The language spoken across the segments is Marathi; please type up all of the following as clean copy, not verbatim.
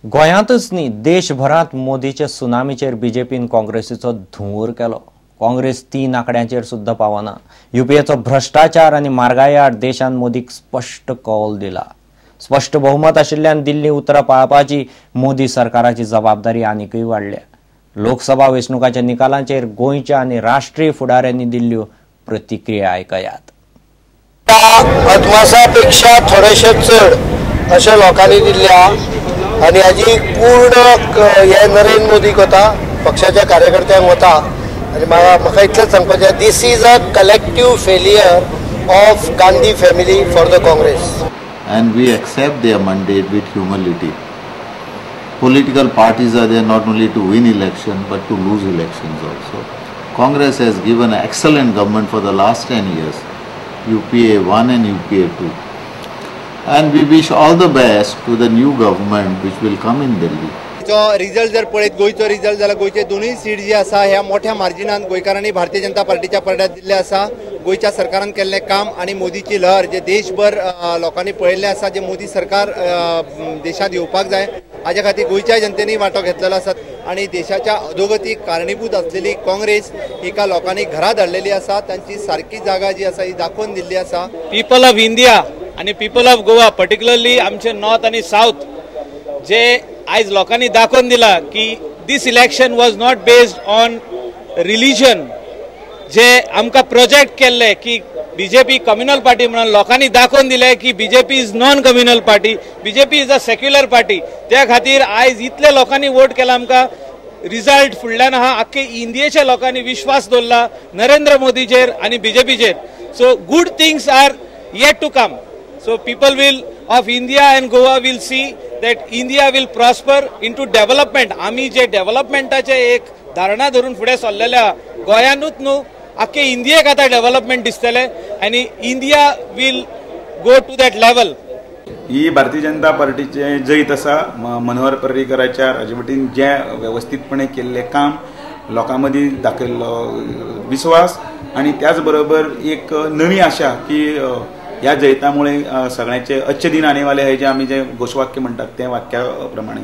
गोंयांतच न्ही देशभरात मोदीचे सुनामीचेर बीजेपीन काँग्रेसीचो धुंवर केलो। काँग्रेस 3 आंकड्यांचेर सुद्धा पावना। यूपीएचो भ्रष्टाचार आनी म्हारगाये आड देशान मोदीक स्पष्ट कौल दिला। स्पष्ट बहुमत आशिल्ल्यान दिल्ली उतरां पाळपाची मोदी सरकाराची जबाबदारी आनीकय वाडल्या। लोकसभा वेंचणुकांच्या निकालांचेर गोंयच्या आनी राष्ट्रीय फुडाऱ्यांनी दिल्ल्यो प्रतिक्रिया आयकयात। अदमासापेक्षा थोडेशे चड अशे लोकांनी दिल्ल्या आणि हाजी पूर्ण हे नरेंद्र मोदीक वता, पक्षाच्या कार्यकर्त्यांक वता आणि म्हाका इतलेंच सांगपाचें, this is a collective failure of Gandhi family for the Congress. And we accept their mandate with humility. Political parties are there not only to win election but to lose elections also. Congress has given an excellent government for the last 10 years, UPA 1 and UPA 2. And we wish all the best to the new government which will come in Delhi. जो रिजल्ट जर पळयत गोयचो रिजल्ट जाल्यार गोयचे दोनूय सीट जी आसा ह्या मोठ्या मार्जिनान गोंयकारांनी भारतीय जनता पार्टीच्या परड्यात दिल्ले आसा। गोयच्या सरकारान केल्ले काम आणि मोदीची लहर जे देशभर लोकांनी पळयल्ले आसा, जे मोदी सरकार देशात येवपाक जाय हाच्या खातीर गोयच्या जनतेनी वांटो घेतलेलो आसा आणि देशाच्या अधोगतीक कारणीभूत असलेली काँग्रेस एका लोकांनी घरात हाडलेली आसा। तांची सारकी जागा जी आसा ही दाखोवन दिल्ली आसा। पीपल ऑफ इंडिया आणि पीपल ऑफ गोवा, पर्टिक्युलरली आमचे नॉर्थ आणि साउथ, जे आज लोकांनी दाखवून दिला की this election was not based on religion, जे आमकां प्रोजेक्ट केल्ले की बीजेपी कम्युनल पार्टी म्हणून लोकांनी दाखवून दिले की BJP is non communal party, BJP is a secular party. त्या खातीर आज इतले लोकांनी वोट केला आमकां। रिजल्ट फुडल्यान आहा आख्खे इंडियेच्या लोकांनी विश्वास दवरला नरेंद्र मोदीचेर आणि बीजेपीचेर। So good things are yet to come. So people will of India and Goa will see that India will prosper into development. आम्ही जे डेव्हलपमेंटाचे एक धारणा धरून फुडें सरलेल्या गोंयानूच न्हू आख्खे इंडियेक आतां डेव्हलपमेंट दिसतले आणि India will go to that level. ही भारतीय जनता पार्टीचे जैत आसा. मनोहर पर्रीकराच्या राजवटीन जे व्यवस्थितपणे केल्ले काम, लोकांमध्ये दाखयल्लो विश्वास आणि त्याचबरोबर एक नवी आशा की या जैतामुळे सगळ्यांचे अच्छे दिन आने वाले आहे, जे आम्ही जे घोषवाक्य म्हणतात त्या वाक्याप्रमाणे.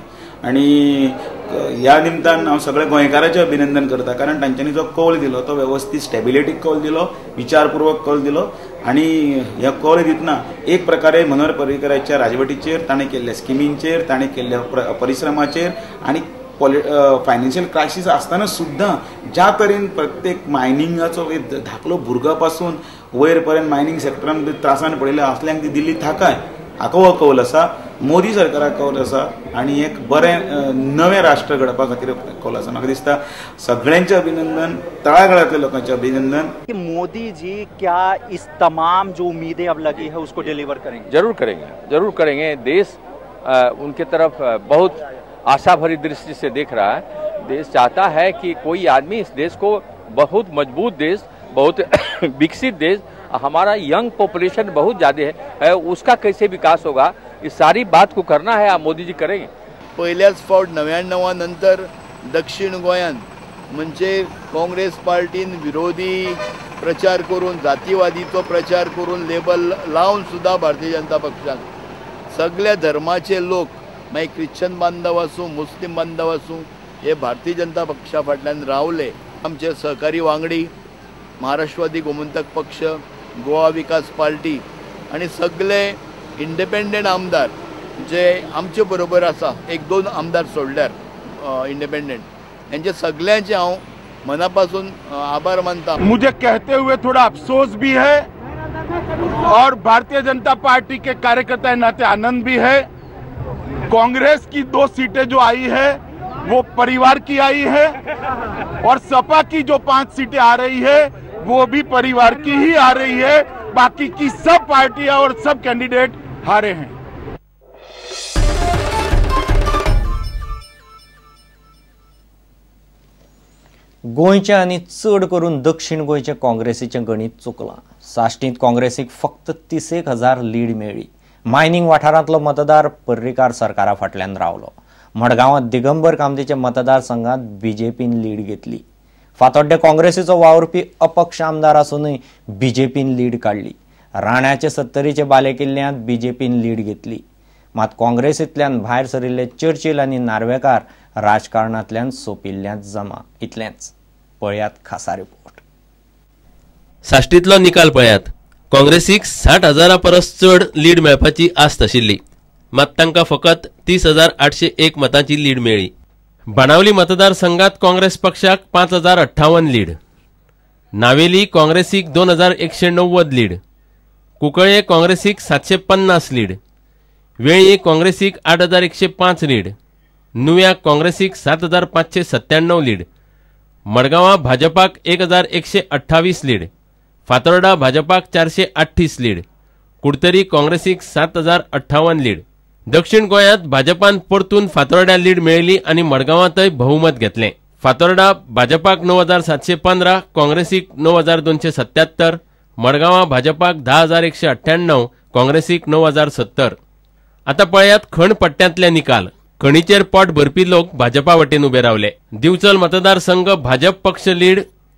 आणि या निमतान हांव सगळे गोंयकारांचे अभिनंदन करता, कारण तांच्यांनी जो कौल दिलो तो व्यवस्थित स्टॅबिलिटीक कौल दिलो, विचारपूर्वक कौल दिलो. आणि ह्या कौल दितना एक प्रकारे मनोहर पर्रीकराच्या राजवटीचेर, ताणें केल्ल्या स्किमींचेर, ताणें केल्ल्या परिश्रमाचेर आणि फायनान्शियल क्रायसिस आसतना सुद्धा ज्या तरेन प्रत्येक मायनिंगाचो धाकलो भुरगो वयर पर्यंत मायनिंग सेक्टरान त्रासान पडिल्ल्या असल्यांक ती दिल्ली थाकाय, हाका हो कौल आसा. मोदी सरकाराक कौल आसा आणि एक बरें नवें राष्ट्र घडपा खातीर कौल आसा. म्हाका दिसता सगळ्यांचे अभिनंदन, तळागाळातल्या लोकांचे अभिनंदन. मोदी जी क्या इस तमाम जो उम्मीदें अब लगी है उसको डिलीवर करेंगे? जरूर करेंगे, जरूर करेंगे. देश उनके तरफ बहुत आशा भरी दृष्टि से देख रहा है. देश चाहता है कि कोई आदमी इस देश को बहुत मजबूत देश, बहुत विकसित देश, हमारा यंग पॉपुलेशन बहुत ज़्यादा है, उसका कैसे विकास होगा, इस सारी बात को करना है. आप मोदी जी करेंगे. पहिल्याच फावट 99 नंतर दक्षिण गोंयान म्हणजे काँग्रेस पार्टीन विरोधी प्रचार करून, जातीवादीचो प्रचार करून लेबल लावून सुद्धा भारतीय जनता पक्षान सगळ्या धर्माचे लोक, मागीर ख्रिश्चन बांधव आसूं, मुस्लिम बांधव आसूं, हे भारतीय जनता पक्षा फाटल्यान रावले. आमचे सहकारी वांगडी महाराष्ट्रवादी गोमंतक पक्ष, गोवा विकास पार्टी आणि सगळे इंडिपेंडंट आमदार जे आमचे बरोबर आसा, 1-2 आमदार सोडल्यार इंडिपेंडंट, यांचे सगळ्यांचे हांव मनापासून आभार मानता. मुझे कहते हुए थोड़ा अफसोस भी है और भारतीय जनता पार्टी के कार्यकर्ता नाते आनंद भी है. कांग्रेस की 2 सीटें जो आई है वो परिवार की आई है और सपा की जो 5 सीटें आ रही है वो भी परिवार की ही आ रही है. बाकी की सब पार्टियां और सब कैंडिडेट हारे हैं. गोंयचे आनी चड करून दक्षिण गोंयचे काँग्रेसीचें गणित चुकलां. साश्टींत काँग्रेसीक फक्त 31,000 लीड मेळ्ळी. मायनिंग वाठारांतलो मतदार पर्रीकार सरकारा फाटल्यान रावलो. मडगांवांत दिगंबर कामतीच्या मतदारसंघात बीजेपीन लीड घेतली. फातोड्डे काँग्रेसीचो वावुरपी अपक्ष आमदार आसूनय बीजेपीन लीड काडली. राण्याचे 70चे बालेकिल्ल्यांत बीजेपीन लीड घेतली. मात काँग्रेसींतल्यान भायर सरिल्ले चर्चिल आनी नार्वेकार राजकारणांतल्यान सोंपिल्ल्यांत जमा. इतलेंच. पळयात खासा रिपोर्ट. साश्टीतलो निकाल पळयात. काँग्रेसीक 60,000 परस चड लीड मेळपाची आस्त आशिल्ली, मात तांकां फकत 30,801 मतांची लीड मेळ्ळी. बाणावली मतदारसंघात काँग्रेस पक्षाक 5,058 लीड, नावेली काँग्रेसीक 2,190 लीड, कुंकळे काँग्रेसीक 750 लीड, वेळ्ळी काँग्रेसीक 8,105 लीड, नुव्या काँग्रेसीक 7,597 लीड, मडगांवां भाजपाक 1,128 लीड, फातोर्डा भाजपाक 438 लीड, कुडतरी काँग्रेसीक 7,058 लीड. दक्षिण गोंयांत भाजपान परतून फातोर्ड्या लीड मेळयली आनी मडगांवांतय बहुमत घेतलें. फातोर्डा भाजपाक 9,715, काँग्रेसीक 9,277, मडगांवां भाजपाक 10,198, काँग्रेसीक 9,070. आता पळयात खण पट्ट्यांतले निकाल. खणीचेर पोट भरपी लोक भाजपा वटेन उबे रावले. दिवचल मतदारसंघ भाजप पक्ष लीड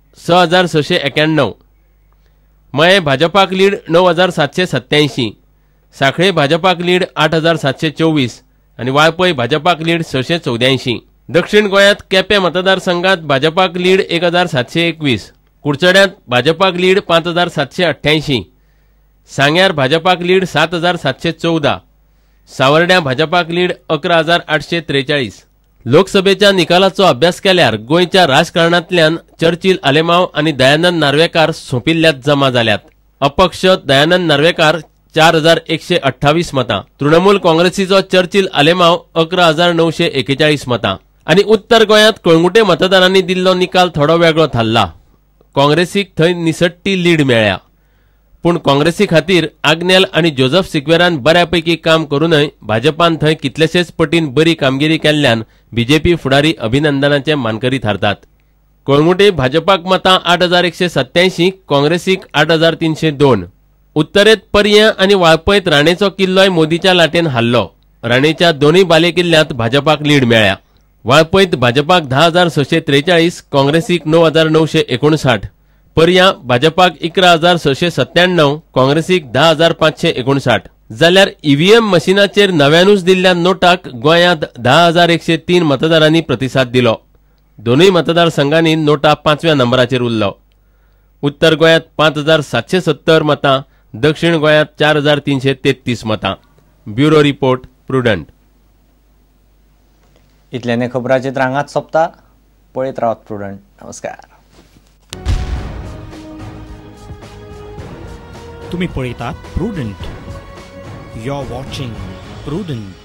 6,691, मये भाजपाक लीड 9,787, साखळे भाजपाक लीड 8,724 आणि वाळपय भाजपाक लीड 684. दक्षिण गोंयांत केपें मतदारसंघात भाजपाक लीड 1,721, कुडचड्यांत भाजपाक लीड 5,788, सांग्यार भाजपाक लीड 7,714, सावर्ड्या भाजपाक लीड 11,843. लोकसभेच्या निकालाचो अभ्यास केल्यार गोंयच्या राजकारणांतल्यान चर्चिल आलेमांव आनी दयानंद नार्वेकार सोंपिल्ल्यांत जमा जाल्यात. अपक्ष दयानंद नार्वेकार 4,128 मतां, तृणमूल काँग्रेसीचो चर्चिल आलेमांव 11,941 मतां. आनी उत्तर गोंयांत कळंगुटे मतदारांनी दिल्लो निकाल थोडो वेगळो थारला. काँग्रेसीक थंय निसट्टी लीड मेळ्ळ्या, पूण काँग्रेसी खातीर आग्नेल आनी जोझफ सिक्वेरान बऱ्यापैकी काम करूनय भाजपान थंय कितलेशेच पटीन बरी कामगिरी केल्ल्यान बीजेपी फुडारी अभिनंदनाचे मानकरी थारतात. कळंगुटे भाजपाक मतां 8,187, काँग्रेसीक 8,302. उत्तरेत पर्या आनी वाळपयत राणेचो किल्लोय मोदीच्या लाटेन हारलो. राणेच्या दोनूय बालेकिल्ल्यांत भाजपाक लीड मेळ्ळ्या. वाळपयत भाजपाक 10,643, काँग्रेसीक 9,959, पर्या भाजपाक 11,697, काँग्रेसीक 10,559. जाल्यार ईव्हीएम मशीनाचेर नव्यानूच दिल्ल्या नोटाक गोंयांत 10,103 मतदारांनी प्रतिसाद दिलो. दोनूय मतदारसंघांनी नोटा 5व्या नंबराचेर उरलो. उत्तर गोंयांत 5,770 मतां, दक्षिण गोंयांत 4,333 मतां. Bureau report, Prudent. इतल्याने खबराचे हांगाच सोंपता. पळयत रावत प्रुडंट. नमस्कार. तुम्ही पळयतात Prudent. You are watching prudent.